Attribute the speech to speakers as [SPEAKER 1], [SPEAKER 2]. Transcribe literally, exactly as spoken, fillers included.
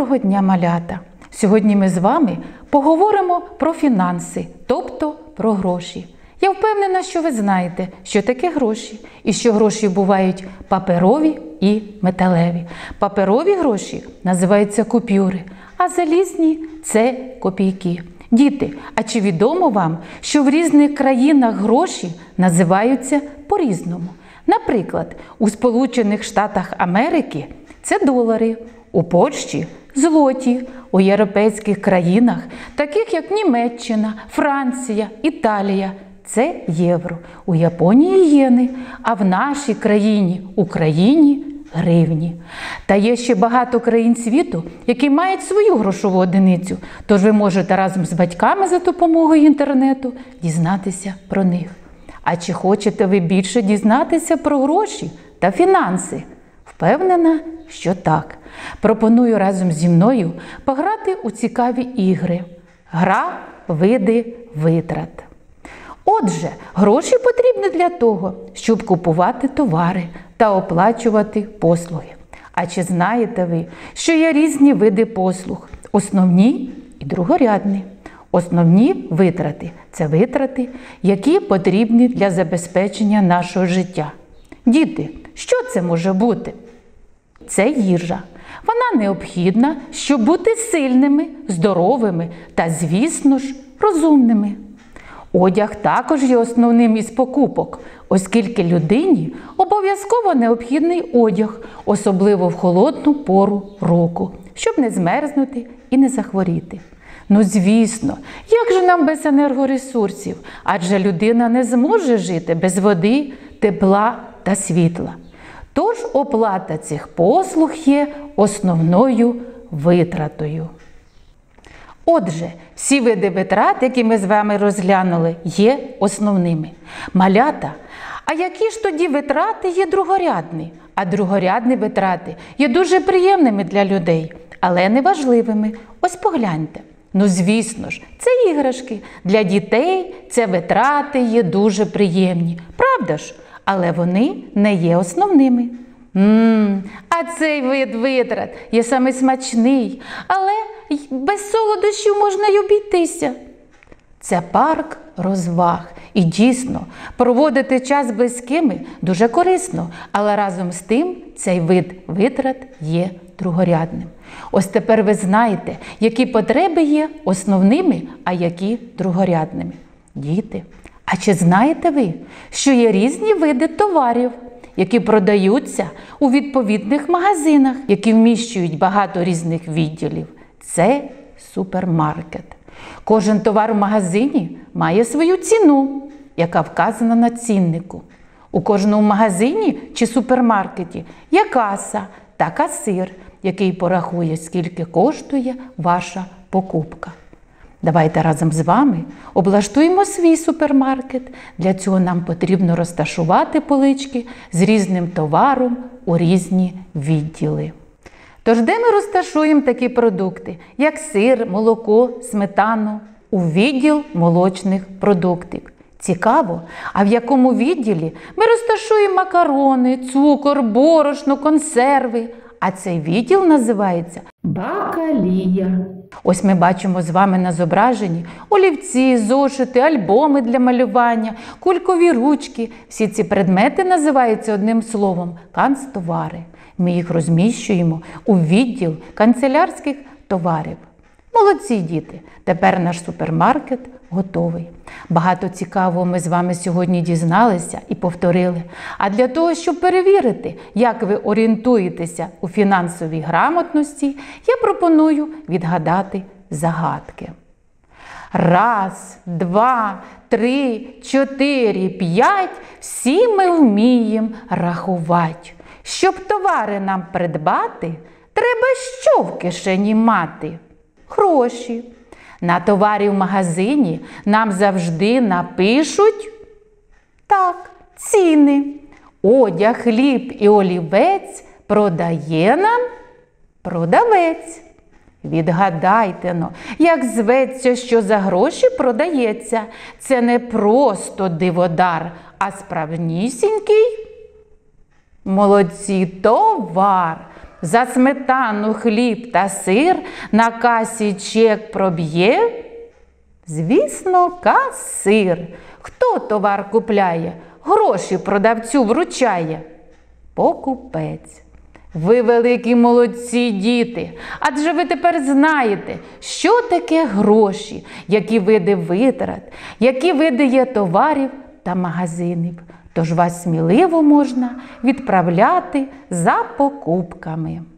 [SPEAKER 1] Доброго дня, малята! Сьогодні ми з вами поговоримо про фінанси, тобто про гроші. Я впевнена, що ви знаєте, що таке гроші, і що гроші бувають паперові і металеві. Паперові гроші називаються купюри, а залізні – це копійки. Діти, а чи відомо вам, що в різних країнах гроші називаються по-різному? Наприклад, у Сполучених Штатах Америки це долари, у Польщі – злоті, у європейських країнах, таких як Німеччина, Франція, Італія – це євро, у Японії – єни, а в нашій країні, Україні – гривні. Та є ще багато країн світу, які мають свою грошову одиницю, тож ви можете разом з батьками за допомогою інтернету дізнатися про них. А чи хочете ви більше дізнатися про гроші та фінанси? Впевнена, що так. Пропоную разом зі мною пограти у цікаві ігри. Гра «Види витрат». Отже, гроші потрібні для того, щоб купувати товари та оплачувати послуги. А чи знаєте ви, що є різні види послуг – основні і другорядні? Основні витрати – це витрати, які потрібні для забезпечення нашого життя. Діти, що це може бути? Це їжа. Вона необхідна, щоб бути сильними, здоровими та, звісно ж, розумними. Одяг також є основним із покупок, оскільки людині обов'язково необхідний одяг, особливо в холодну пору року, щоб не змерзнути і не захворіти. Ну, звісно, як же нам без енергоресурсів? Адже людина не зможе жити без води, тепла та світла. Тож оплата цих послуг є основною витратою. Отже, всі види витрат, які ми з вами розглянули, є основними. Малята, а які ж тоді витрати є другорядні? А другорядні витрати є дуже приємними для людей, але неважливими. Ось погляньте. Ну, звісно ж, це іграшки. Для дітей це витрати є дуже приємні. Правда ж? Але вони не є основними. Ммм, а цей вид витрат є саме смачний, але без солодощів можна й обійтися. Це парк розваг. І дійсно, проводити час з близькими дуже корисно, але разом з тим цей вид витрат є другорядним. Ось тепер ви знаєте, які потреби є основними, а які другорядними. Діти, а чи знаєте ви, що є різні види товарів, які продаються у відповідних магазинах, які вміщують багато різних відділів? Це супермаркет. Кожен товар в магазині має свою ціну, яка вказана на ціннику. У кожному магазині чи супермаркеті є каса та касир, який порахує, скільки коштує ваша покупка. Давайте разом з вами облаштуємо свій супермаркет. Для цього нам потрібно розташувати полички з різним товаром у різні відділи. Тож де ми розташуємо такі продукти, як сир, молоко, сметану? У відділ молочних продуктів. Цікаво, а в якому відділі ми розташуємо макарони, цукор, борошно, консерви? А цей відділ називається бакалія. Ось ми бачимо з вами на зображенні олівці, зошити, альбоми для малювання, кулькові ручки. Всі ці предмети називаються одним словом – канцтовари. Ми їх розміщуємо у відділ канцелярських товарів. Молодці, діти! Тепер наш супермаркет готовий. Багато цікавого ми з вами сьогодні дізналися і повторили. А для того, щоб перевірити, як ви орієнтуєтеся у фінансовій грамотності, я пропоную відгадати загадки. Раз, два, три, чотири, п'ять – всі ми вміємо рахувати. Щоб товари нам придбати, треба що в кишені мати? Гроші. На товарі в магазині нам завжди напишуть так, ціни. Одяг, хліб і олівець продає нам продавець. Відгадайте, ну, як зветься, що за гроші продається. Це не просто диводар, а справнісінький молодці товар. За сметану, хліб та сир на касі чек проб'є? Звісно, касир. Хто товар купляє, гроші продавцю вручає? Покупець. Ви великі молодці, діти, адже ви тепер знаєте, що таке гроші, які види витрат, які види є товарів та магазинів. Тож вас сміливо можна відправляти за покупками.